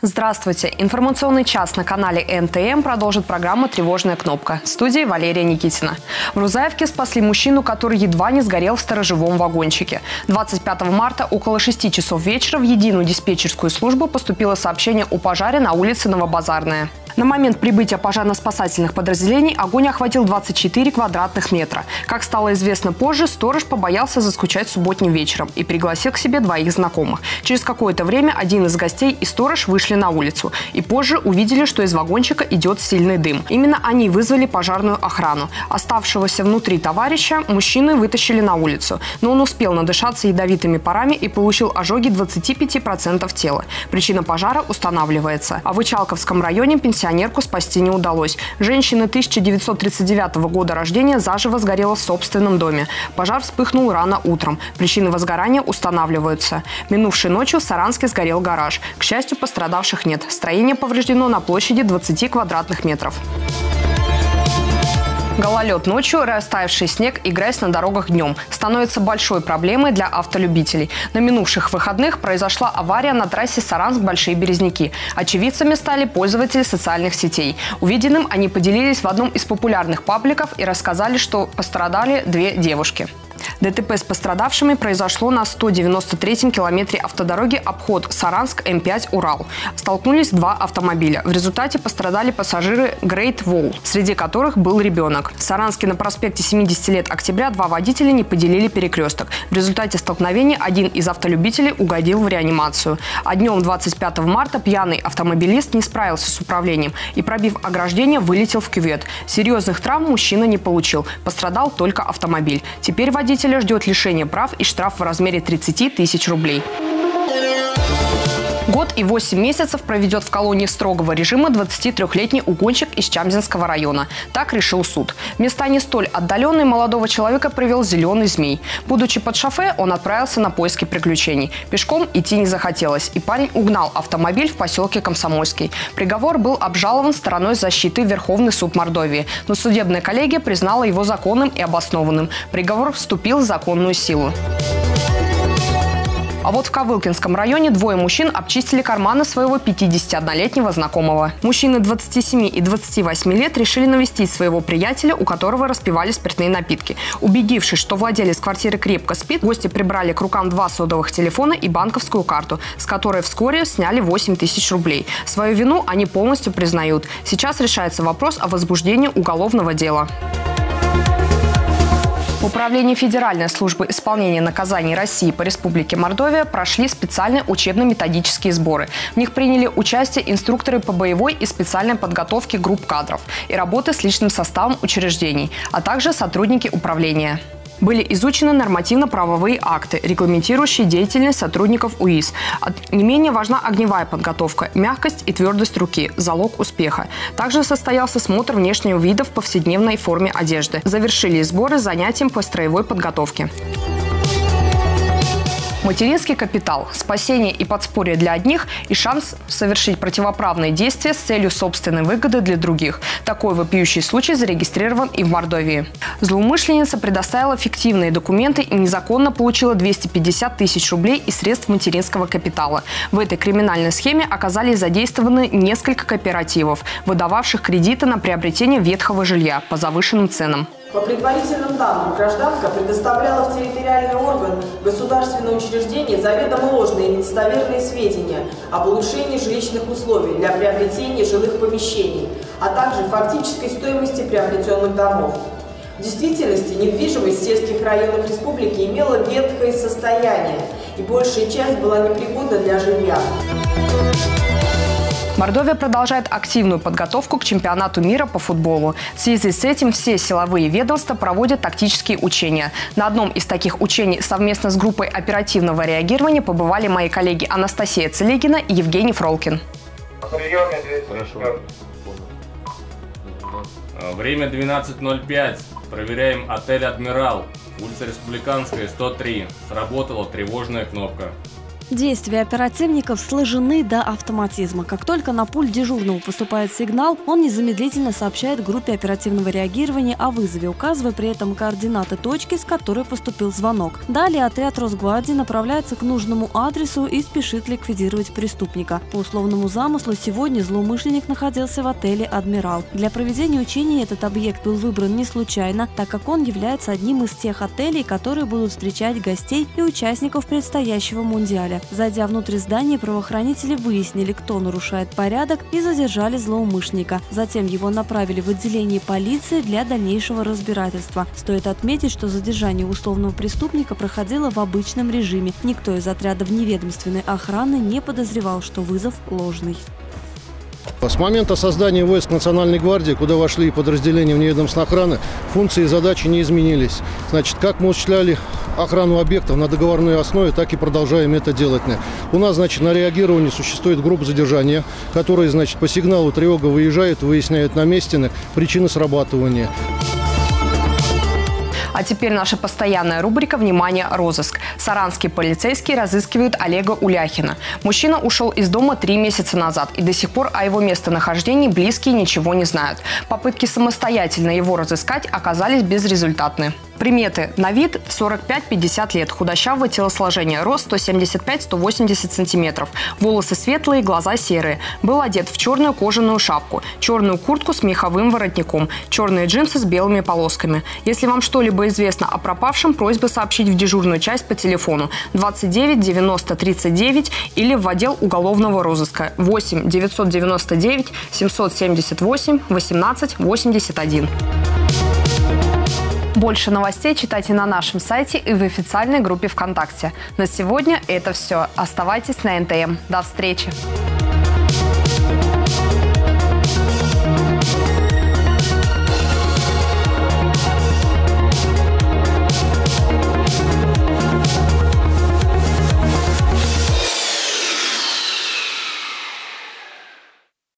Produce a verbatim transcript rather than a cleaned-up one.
Здравствуйте! Информационный час на канале эн тэ эм продолжит программа «Тревожная кнопка». В студии Валерия Никитина. В Рузаевке спасли мужчину, который едва не сгорел в сторожевом вагончике. двадцать пятого марта около шести часов вечера в единую диспетчерскую службу поступило сообщение о пожаре на улице Новобазарная. На момент прибытия пожарно-спасательных подразделений огонь охватил двадцать четыре квадратных метра. Как стало известно позже, сторож побоялся заскучать субботним вечером и пригласил к себе двоих знакомых. Через какое-то время один из гостей и сторож вышли на улицу и позже увидели, что из вагончика идет сильный дым. Именно они вызвали пожарную охрану. Оставшегося внутри товарища мужчины вытащили на улицу, но он успел надышаться ядовитыми парами и получил ожоги двадцати пяти процентов тела. Причина пожара устанавливается. А в Ичалковском районе пенсионерку спасти не удалось. Женщина тысяча девятьсот тридцать девятого года рождения заживо сгорела в собственном доме. Пожар вспыхнул рано утром. Причины возгорания устанавливаются. Минувшей ночью в Саранске сгорел гараж. К счастью, пострадавших нет. Строение повреждено на площади двадцати квадратных метров. Гололед ночью, растаявший снег и грязь на дорогах днем становится большой проблемой для автолюбителей. На минувших выходных произошла авария на трассе Саранск-Большие Березники. Очевидцами стали пользователи социальных сетей. Увиденным они поделились в одном из популярных пабликов и рассказали, что пострадали две девушки. ДТП с пострадавшими произошло на сто девяносто третьем километре автодороги обход Саранск эм пять Урал. Столкнулись два автомобиля. В результате пострадали пассажиры Great Wall, среди которых был ребенок. В Саранске на проспекте семидесяти лет октября два водителя не поделили перекресток. В результате столкновения один из автолюбителей угодил в реанимацию. А днем двадцать пятого марта пьяный автомобилист не справился с управлением и, пробив ограждение, вылетел в кювет. Серьезных травм мужчина не получил. Пострадал только автомобиль. Теперь водитель ждет лишения прав и штраф в размере тридцати тысяч рублей. Год и восемь месяцев проведет в колонии строгого режима двадцатитрёхлетний угонщик из Чамзинского района. Так решил суд. В места не столь отдаленные молодого человека привел зеленый змей. Будучи под шофе, он отправился на поиски приключений. Пешком идти не захотелось, и парень угнал автомобиль в поселке Комсомольский. Приговор был обжалован стороной защиты в Верховный суд Мордовии, но судебная коллегия признала его законным и обоснованным. Приговор вступил в законную силу. А вот в Ковылкинском районе двое мужчин обчистили карманы своего пятидесятиоднолетнего знакомого. Мужчины двадцати семи и двадцати восьми лет решили навестить своего приятеля, у которого распивали спиртные напитки. Убедившись, что владелец квартиры крепко спит, гости прибрали к рукам два сотовых телефона и банковскую карту, с которой вскоре сняли восемь тысяч рублей. Свою вину они полностью признают. Сейчас решается вопрос о возбуждении уголовного дела. В Управлении Федеральной службы исполнения наказаний России по Республике Мордовия прошли специальные учебно-методические сборы. В них приняли участие инструкторы по боевой и специальной подготовке групп кадров и работы с личным составом учреждений, а также сотрудники управления. Были изучены нормативно-правовые акты, регламентирующие деятельность сотрудников у и эс. Не менее важна огневая подготовка, мягкость и твердость руки – залог успеха. Также состоялся смотр внешнего вида в повседневной форме одежды. Завершили сборы занятием по строевой подготовке. Материнский капитал, спасение и подспорье для одних и шанс совершить противоправные действия с целью собственной выгоды для других. Такой вопиющий случай зарегистрирован и в Мордовии. Злоумышленница предоставила фиктивные документы и незаконно получила двести пятьдесят тысяч рублей из средств материнского капитала. В этой криминальной схеме оказались задействованы несколько кооперативов, выдававших кредиты на приобретение ветхого жилья по завышенным ценам. По предварительным данным, гражданка предоставляла в территориальный орган государственного учреждения заведомо ложные и недостоверные сведения об улучшении жилищных условий для приобретения жилых помещений, а также фактической стоимости приобретенных домов. В действительности недвижимость в сельских районах республики имела ветхое состояние, и большая часть была непригодна для жилья. Мордовия продолжает активную подготовку к чемпионату мира по футболу. В связи с этим все силовые ведомства проводят тактические учения. На одном из таких учений совместно с группой оперативного реагирования побывали мои коллеги Анастасия Целегина и Евгений Фролкин. Хорошо. Время двенадцать ноль пять. Проверяем отель «Адмирал». Улица Республиканская, сто три. Сработала тревожная кнопка. Действия оперативников сложены до автоматизма. Как только на пульт дежурного поступает сигнал, он незамедлительно сообщает группе оперативного реагирования о вызове, указывая при этом координаты точки, с которой поступил звонок. Далее отряд Росгвардии направляется к нужному адресу и спешит ликвидировать преступника. По условному замыслу сегодня злоумышленник находился в отеле «Адмирал». Для проведения учений этот объект был выбран не случайно, так как он является одним из тех отелей, которые будут встречать гостей и участников предстоящего мундиаля. Зайдя внутрь здания, правоохранители выяснили, кто нарушает порядок, и задержали злоумышленника. Затем его направили в отделение полиции для дальнейшего разбирательства. Стоит отметить, что задержание условного преступника проходило в обычном режиме. Никто из отрядов неведомственной охраны не подозревал, что вызов ложный. С момента создания войск Национальной гвардии, куда вошли подразделения вневедомственной охраны, функции и задачи не изменились. Значит, как мы осуществляли охрану объектов на договорной основе, так и продолжаем это делать. У нас, значит, на реагировании существует группа задержания, которая, значит, по сигналу тревога выезжает, выясняет на месте причины срабатывания. А теперь наша постоянная рубрика «Внимание! Розыск». Саранские полицейские разыскивают Олега Уляхина. Мужчина ушел из дома три месяца назад, и до сих пор о его местонахождении близкие ничего не знают. Попытки самостоятельно его разыскать оказались безрезультатны. Приметы. На вид сорок пять — пятьдесят лет. Худощавое телосложение. Рост сто семьдесят пять — сто восемьдесят сантиметров. Волосы светлые, глаза серые. Был одет в черную кожаную шапку, черную куртку с меховым воротником, черные джинсы с белыми полосками. Если вам что-либо известно о пропавшем, просьба сообщить в дежурную часть по телефону двадцать девять девяносто тридцать девять или в отдел уголовного розыска восемь девятьсот девяносто девять семьсот семьдесят восемь восемнадцать восемьдесят один. Больше новостей читайте на нашем сайте и в официальной группе ВКонтакте. На сегодня это все. Оставайтесь на эн тэ эм. До встречи!